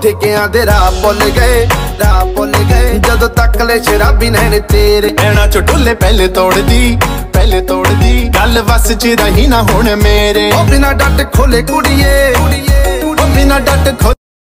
ठेकियां दे राह भुल गए जदों तक ले शराबी नैन तेरे। नैना चो ढोले पहले तोड़ दी गल वस च रही ना हुण मेरे। ओ बिना डट खोले कुड़िए, बिना डट खोले